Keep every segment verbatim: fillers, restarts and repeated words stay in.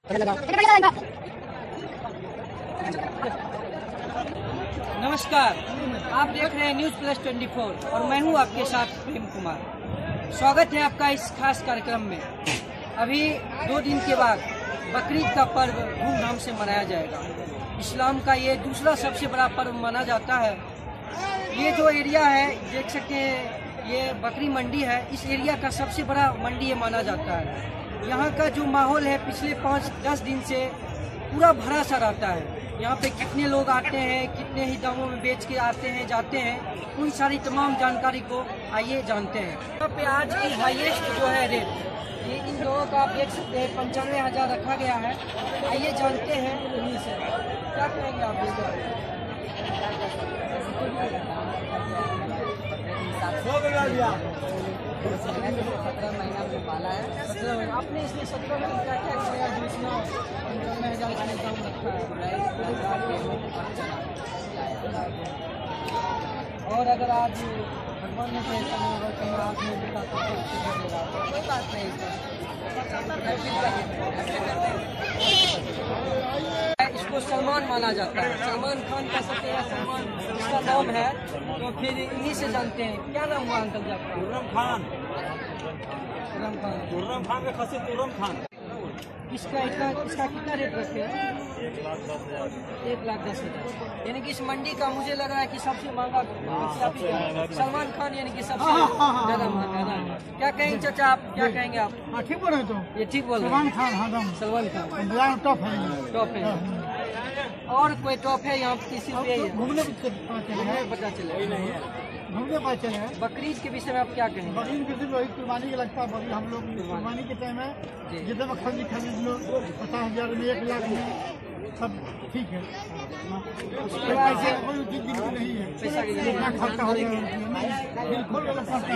नमस्कार, आप देख रहे हैं न्यूज प्लस ट्वेंटी फोर और मैं हूं आपके साथ प्रेम कुमार। स्वागत है आपका इस खास कार्यक्रम में। अभी दो दिन के बाद बकरीद का पर्व धूमधाम से मनाया जाएगा। इस्लाम का ये दूसरा सबसे बड़ा पर्व माना जाता है। ये जो एरिया है देख सकते हैं, ये बकरी मंडी है। इस एरिया का सबसे बड़ा मंडी ये माना जाता है। यहाँ का जो माहौल है पिछले पाँच दस दिन से पूरा भरा सा रहता है। यहाँ पे कितने लोग आते हैं, कितने ही दामों में बेच के आते हैं जाते हैं, उन सारी तमाम जानकारी को आइए जानते हैं। यहाँ पे आज की हाईएस्ट जो है रेट ये इन दोनों का आप देख सकते हैं पंचानवे हजार रखा गया है। आइए जानते हैं इन्हीं से क्या कहेंगे आप। सत्रह महीना में पाला है। सत्रह महीना आपने इसमें सत्रह में क्या क्या किया जो इसमें पंचानवे हजार का दाम रखा है। और अगर आज भगवान ने ऐसा नहीं होगा कि मैं आज नहीं दिखा तो कोई बात नहीं। इसको सलमान माना जाता है। सलमान खान का सकते हैं, सलमान इसका नाम है, तो फिर इन्हीं से जानते हैं। क्या नाम हुआ अंकल जी आपका? खुर्रम खान। खुर्रम खान खुर्रम खान के खसी खुर्रम खान। इसका इसका इसका कितना रेट रखे हैं? एक लाख दस हजार। यानी कि इस मंडी का मुझे लग रहा है कि सबसे महंगा सलमान खान, यानी कि सबसे ज्यादा महंगा है। क्या कहेंगे चाचा आप, क्या कहेंगे आप? हाँ ठीक बोल रहे तो ये ठीक बोल रहे सलमान खान। हाँ सलमान खान बाजार में टॉप है। टॉप है। और कोई टॉप है यहाँ किसी पे? घूमने पता चले घूमने पास चले हैं। बकरीद के विषय में आप क्या कहेंगे? बकरीद के सिर्फ वही कुर्बानी का लगता है। बकरी हम लोग कुर्बानी के टाइम है जितने में खरीद खरीद लो पचास हजार में, एक लाख में, सब ठीक है। पैसे कोई उचित गिनती नहीं है। पैसा की कितना खर्चा हो जाएगा बिल्कुल।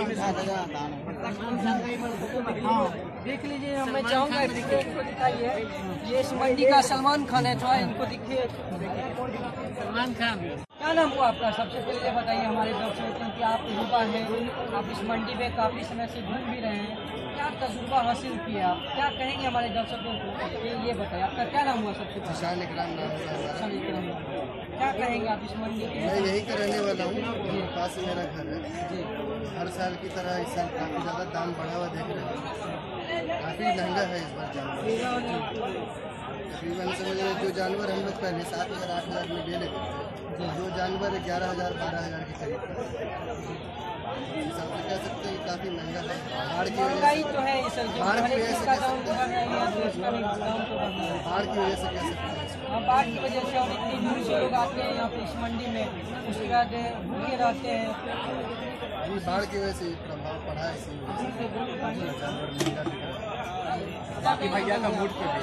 हाँ देख लीजिए, मैं चाहूँगा इनको दिखाइए। ये इस मंडी का सलमान खान है, थोड़ा इनको दिखिए। सलमान खान। क्या नाम हुआ आपका? सबसे पहले ये बताइए हमारे दर्शकों को कि आप युवा हैं, आप इस मंडी में काफ़ी समय से घूम भी रहे हैं, क्या तजुर्बा हासिल किया आप? क्या कहेंगे हमारे दर्शकों को? ये ये बताइए आपका क्या नाम हुआ? सबसे पहले क्या कहेंगे आप इस मंडी के? मैं यहीं का रहने वाला हूँ, पास ही मेरा घर है जी। हर साल की तरह इस साल काफ़ी ज़्यादा दाम बढ़ा हुआ देख रहे हैं। काफ़ी महंगा है इस बार जानवर। तकरीबन समझ जो जानवर हम लोग पहले सात हज़ार आठ हज़ार में ले लेते थे, जो जानवर ग्यारह हज़ार बारह हज़ार के करीब सब कह सकते हैं काफ़ी महंगा है। बाढ़ की वजह से तो है सर, बाढ़ की वजह से दाम तो बढ़ रहा है, इसका भी दाम तो बढ़ रहा है। बाढ़ की वजह से कह सकते हैं। हाँ, बाढ़ की वजह से और इतनी दूर से लोग आते हैं यहाँ पे इस मंडी में, उसके बाद भूखे रहते हैं। जी बाढ़ की वजह से प्रभाव पड़ा है। इसी जानवर बाकी भैया का मूड पे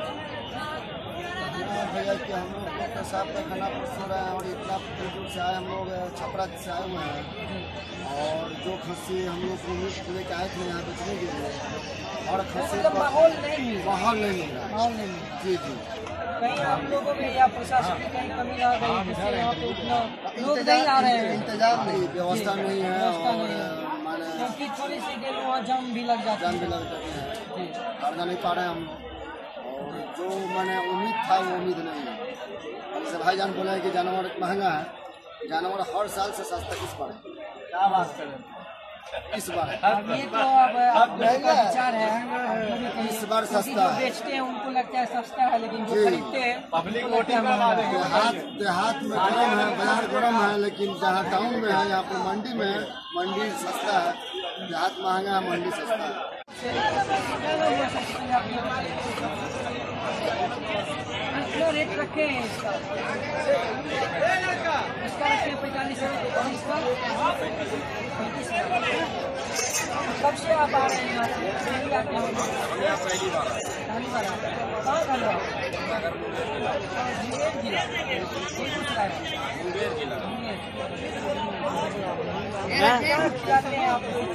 भैया कि हम लोग साहब का खाना सो रहे हैं और इतना दूर दूर से आए, हम लोग छपरा से आए हुए हैं। और जो खस्सी हम लोग को लेके आए थे यहाँ बेचने के लिए, और खस्सी माहौल नहीं माहौल नहीं मिल रहा। माहौल नहीं जी जी कहीं आप लोगों में या प्रशासन की कहीं कमी आ गई जिससे यहाँ पे उतना लोग नहीं आ रहे हैं? इंतजाम नहीं, व्यवस्था नहीं है, व्यवस्था और नहीं है। माने क्योंकि थोड़ी सी देर वहाँ जाम भी लग जाता जान भी है। लग जाते हैं, करना नहीं पा रहे हैं हम लोग। और जो मैंने उम्मीद था वो उम्मीद नहीं है। जैसे भाईजान बोला है कि जानवर महंगा है, जानवर हर साल से सस्ता इस बार है। क्या बात करें इस बार अब ये तो अब आप लोगों का विचार है। इस बार जो सस्ता है। बेचते हैं उनको लगता है सस्ता है, लेकिन जो खरीदते हैं पब्लिक उनको लगता है महंगा है। देहात देहात में गरम है, बाजार गरम है, लेकिन जहाँ टाउन में है, यहाँ पर मंडी में है, मंडी सस्ता है। देहात महंगा है, मंडी सस्ता है। कितना रेट रखे हैं इसका? इसका रखे पैंतालीस और इसका पैंतीस। कब से आप आ रहे हैं यहाँ से? पहली आते हैं? पहली बार पहली बार आते हैं। कहाँ कर रहे हो? मुंगेर जिला। मुंगेर जिला। क्या खिलाते हैं आप लोग?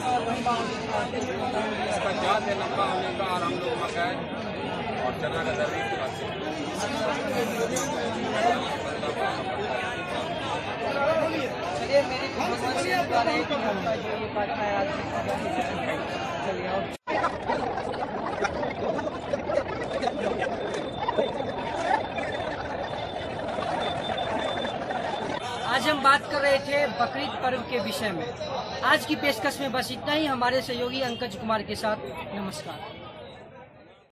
इसका जात है लंबा होने का, और हम लोग मकई और चना का दर्री खिलाते हैं। चलिए मेरी भगवान से दुआ रही कि आपका जो ये बात है आज चलिए। बात कर रहे थे बकरीद पर्व के विषय में। आज की पेशकश में बस इतना ही। हमारे सहयोगी अंकज कुमार के साथ नमस्कार।